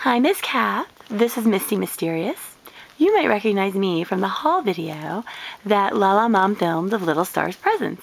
Hi, Miss Kath. This is Misty Mysterious. You might recognize me from the haul video that Lala Mom filmed of Little Star's Presents.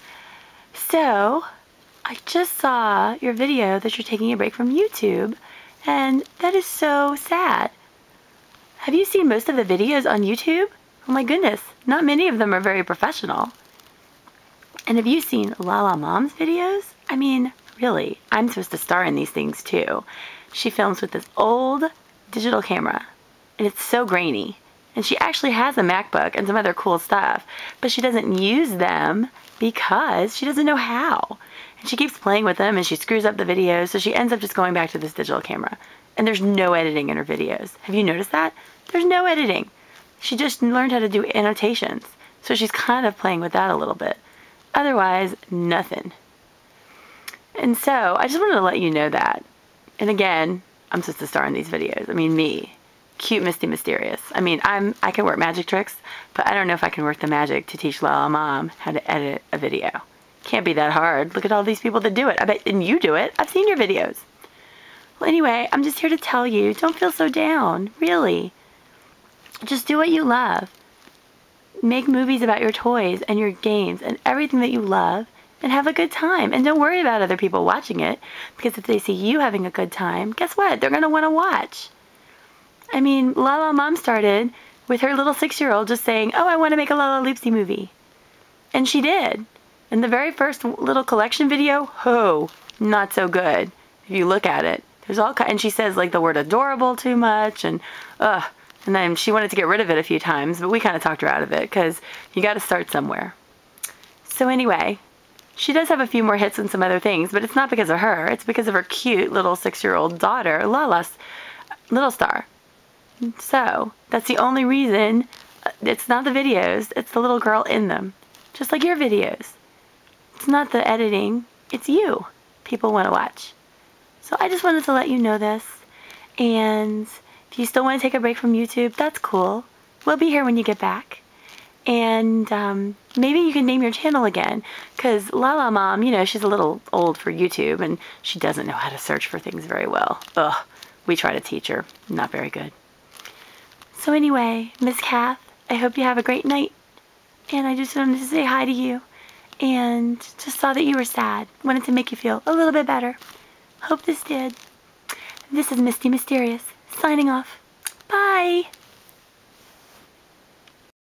So, I just saw your video that you're taking a break from YouTube, and that is so sad. Have you seen most of the videos on YouTube? Oh my goodness, not many of them are very professional. And have you seen Lala Mom's videos? I mean, really, I'm supposed to star in these things too. She films with this old digital camera, and it's so grainy. And she actually has a MacBook and some other cool stuff, but she doesn't use them because she doesn't know how. And she keeps playing with them and she screws up the videos, so she ends up just going back to this digital camera. And there's no editing in her videos. Have you noticed that? There's no editing. She just learned how to do annotations, so she's kind of playing with that a little bit. Otherwise, nothing. And so, I just wanted to let you know that. And again, I'm supposed to star in these videos. I mean, me. Cute Misty Mysterious. I mean, I can work magic tricks, but I don't know if I can work the magic to teach Lala Mom how to edit a video. Can't be that hard. Look at all these people that do it. I bet, and you do it. I've seen your videos. Well, anyway, I'm just here to tell you, don't feel so down. Really. Just do what you love. Make movies about your toys and your games and everything that you love, and have a good time. And don't worry about other people watching it, because if they see you having a good time, guess what? They're going to want to watch. I mean, Lala Mom started with her little 6-year-old just saying, oh, I want to make a Lala Loopsy movie. And she did. And the very first little collection video, oh, not so good. If you look at it, there's all and she says like the word adorable too much, and and then she wanted to get rid of it a few times, but we kind of talked her out of it because you got to start somewhere. So anyway, she does have a few more hits and some other things, but it's not because of her. It's because of her cute little 6-year-old daughter, Lala's Little Star. So that's the only reason. It's not the videos, it's the little girl in them. Just like your videos. It's not the editing, it's you people want to watch. So I just wanted to let you know this. And if you still want to take a break from YouTube, that's cool. We'll be here when you get back. And maybe you can name your channel again, because Lala Mom, you know, she's a little old for YouTube and she doesn't know how to search for things very well. Ugh, we try to teach her. Not very good. So anyway, Miss Kath, I hope you have a great night. And I just wanted to say hi to you. And just saw that you were sad. Wanted to make you feel a little bit better. Hope this did. This is Misty Mysterious, signing off. Bye!